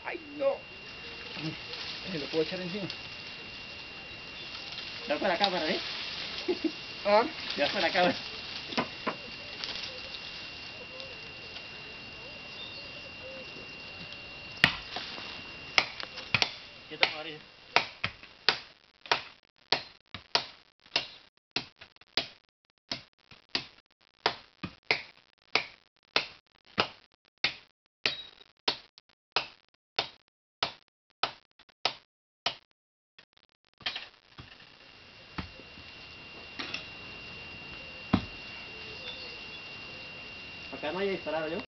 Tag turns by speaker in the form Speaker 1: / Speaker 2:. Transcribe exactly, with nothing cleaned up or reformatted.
Speaker 1: ¡Ay, no! Se lo puedo echar encima.
Speaker 2: Ya para la cámara, ¿eh?
Speaker 1: ¿Ah?
Speaker 2: Ya para la cámara. Quieto, Mauricio. Acá no haya disparado yo.